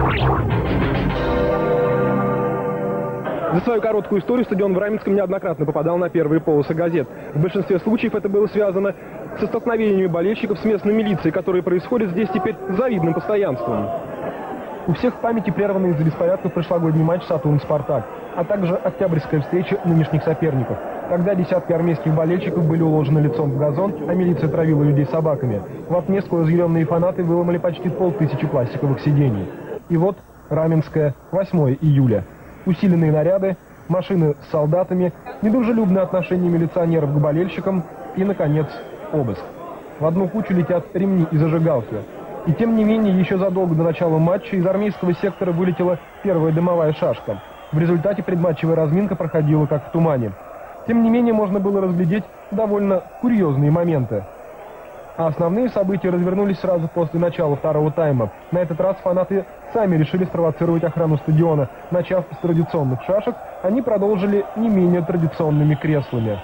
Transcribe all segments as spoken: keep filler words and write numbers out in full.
За свою короткую историю стадион в Раменском неоднократно попадал на первые полосы газет. В большинстве случаев это было связано со столкновениями болельщиков с местной милицией, которые происходят здесь теперь с завидным постоянством. У всех в памяти прерванный из-за беспорядков прошлогодний матч «Сатурн-Спартак», а также октябрьская встреча нынешних соперников, когда десятки армейских болельщиков были уложены лицом в газон, а милиция травила людей собаками. В отместку разъяренные фанаты выломали почти полтысячи пластиковых сидений. И вот Раменское, восьмое июля. Усиленные наряды, машины с солдатами, недружелюбное отношение милиционеров к болельщикам и, наконец, обыск. В одну кучу летят ремни и зажигалки. И тем не менее, еще задолго до начала матча из армейского сектора вылетела первая дымовая шашка. В результате предматчевая разминка проходила как в тумане. Тем не менее, можно было разглядеть довольно курьезные моменты. А основные события развернулись сразу после начала второго тайма. На этот раз фанаты сами решили спровоцировать охрану стадиона. Начав с традиционных шашек, они продолжили не менее традиционными креслами.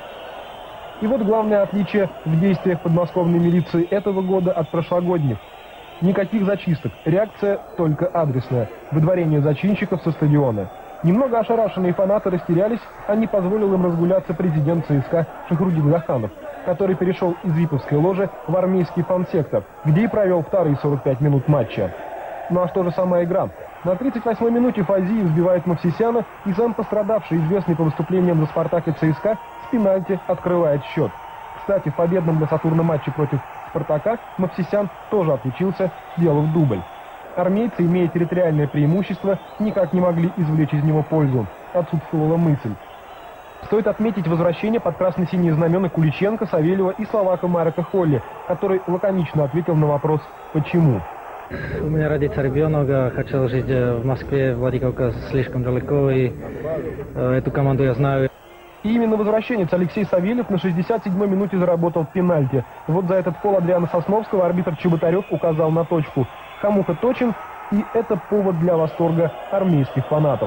И вот главное отличие в действиях подмосковной милиции этого года от прошлогодних. Никаких зачисток, реакция только адресная. Выдворение зачинщиков со стадиона. Немного ошарашенные фанаты растерялись, а не позволил им разгуляться президент ЦСКА Шахрудин Гаханов, который перешел из виповской ложи в армейский фан-сектор, где и провел вторые сорок пять минут матча. Ну а что же сама игра? На тридцать восьмой минуте Фазиев сбивает Мовсисяна, и сам пострадавший, известный по выступлениям за «Спартак» и ЦСКА, с пенальти открывает счет. Кстати, в победном для «Сатурна» матче против «Спартака» Мовсисян тоже отличился, сделав дубль. Армейцы, имея территориальное преимущество, никак не могли извлечь из него пользу. Отсутствовала мысль. Стоит отметить возвращение под красно-синие знамена Куличенко, Савельева и словака Марека Холли, который лаконично ответил на вопрос «Почему?». У меня родится ребенок, хотел жить в Москве, Владикавказ слишком далеко, и э, эту команду я знаю. И именно возвращенец Алексей Савельев на шестьдесят седьмой минуте заработал пенальти. Вот за этот фол Адриана Сосновского арбитр Чеботарев указал на точку. Хамуха точен, и это повод для восторга армейских фанатов.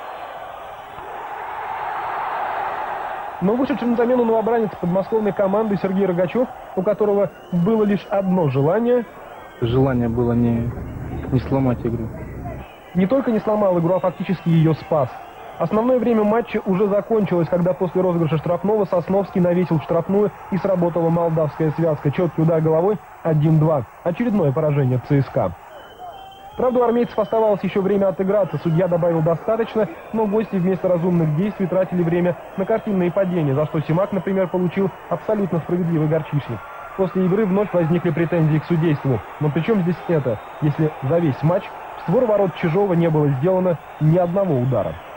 Но вышедший на замену новобранец подмосковной команды Сергей Рогачев, у которого было лишь одно желание... Желание было не, не сломать игру. Не только не сломал игру, а фактически ее спас. Основное время матча уже закончилось, когда после розыгрыша штрафного Сосновский навесил в штрафную и сработала молдавская связка. Четкий удар головой один-два. Очередное поражение ЦСКА. Правда, у армейцев оставалось еще время отыграться. Судья добавил достаточно, но гости вместо разумных действий тратили время на картинные падения, за что Симак, например, получил абсолютно справедливый горчичник. После игры вновь возникли претензии к судейству. Но при чем здесь это, если за весь матч в створ ворот Чижова не было сделано ни одного удара?